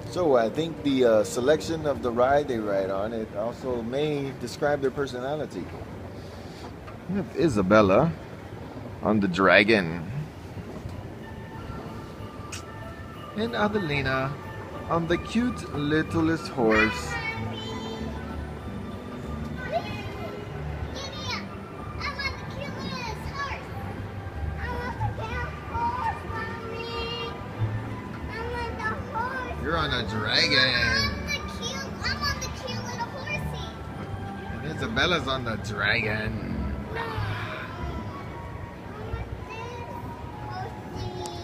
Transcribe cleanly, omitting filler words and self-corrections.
So I think the selection of the ride they ride on, it also may describe their personality. We have Isabella on the dragon. And Adelina on the cute littlest horse. You're on a dragon. I'm on the cute little horsey. And Isabella's on the dragon.